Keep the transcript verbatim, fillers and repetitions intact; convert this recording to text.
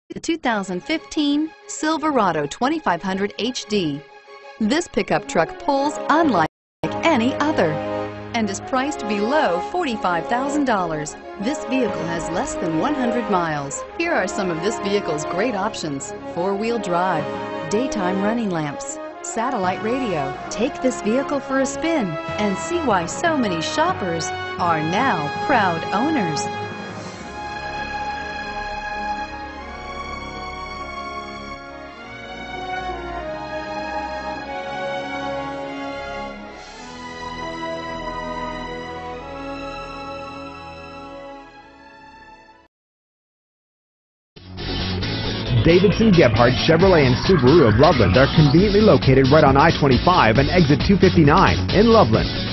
The two thousand fifteen Silverado twenty-five hundred H D. This pickup truck pulls unlike any other and is priced below forty-five thousand dollars. This vehicle has less than one hundred miles. Here are some of this vehicle's great options: four-wheel drive, daytime running lamps, satellite radio. Take this vehicle for a spin and see why so many shoppers are now proud owners. Davidson-Gebhardt Chevrolet and Subaru of Loveland are conveniently located right on I twenty-five and exit two fifty-nine in Loveland.